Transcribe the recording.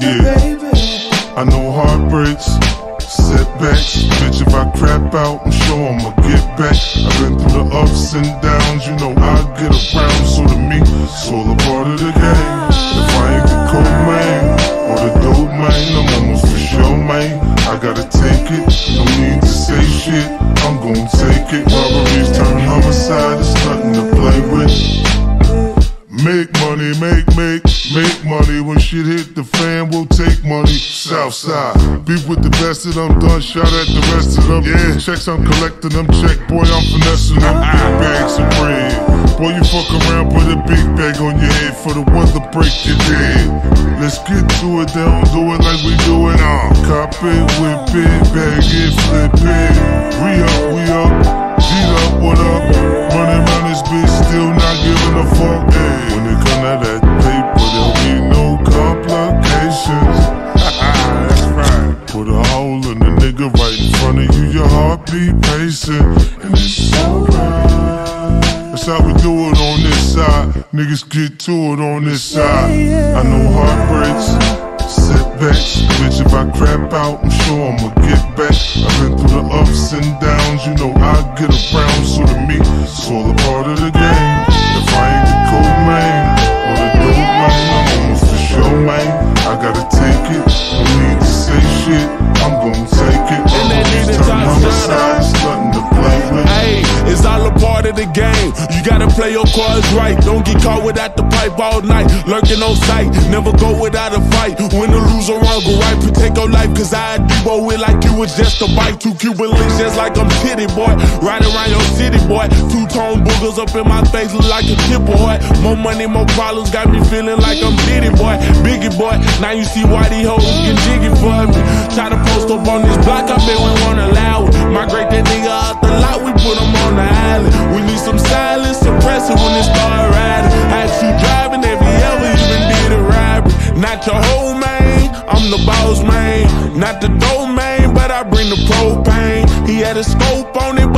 Yeah, I know heartbreaks, setbacks. Bitch, if I crap out, I'm sure I'ma get back. I've been through the ups and downs, you know I get around. So to me, it's all a part of the game. If I ain't the cold man or the dope man, I'm almost for sure, man. I gotta take it, no need to say shit, I'm gon' take it. Robberies turn homicide, it's nothing to play with. Make money, make money. When shit hit the fan, we'll take money. Southside, beef with the best of them, done shot at the rest of them. Yeah, checks I'm collecting them, check, boy, I'm finessing them. Big bags of bread, boy, you fuck around, put a big bag on your head for the one to break your head. Let's get to it, they don't do it like we do it. Cop it, whip it, bag it, flip it. We up, G'd up, what up? Running around this bitch, still not giving a fuck. Hey, when it come to that paper, there'll be no complications. That's right. Put a hole in the nigga right in front of you, your heartbeat pacing, and it's alright. That's how we do it on this side. Niggas get to it on this side. I know heartbreaks, setbacks. Bitch, if I crap out, I'm sure I'ma get back. I've been through the ups and downs, you know I get around. So to me, it's all a part of the game. If I ain't the cold man or the dope man, I'm almost for sure, man. I gotta take it, no need to say shit, I'm gon' take it. Turn homicide, it's nothing to play with. Hey, it's all a part of the game. You gotta play your cards right. Don't get caught without the pipe all night. Lurking on sight, never go without a fight. Win or lose or wrong, go right, protect your life. Cause I debo it like you was just a bite. 2 Cuban links just like I'm titty boy. Riding around your city boy. 2-tone boogers up in my face look like a chip boy. More money, more problems, got me feeling like I'm Diddy boy. Biggie boy, now you see why these hoes get jiggy for me. Try to post up on this block, I bet we won't allow it. Migrate that nigga out the lot, we put him on the island. We need some silence, suppress it when it start riding. Had you driving if you ever even did a robbery. Not your whole man, I'm the boss man. Not the dough man, but I bring the propane. He had a scope on it,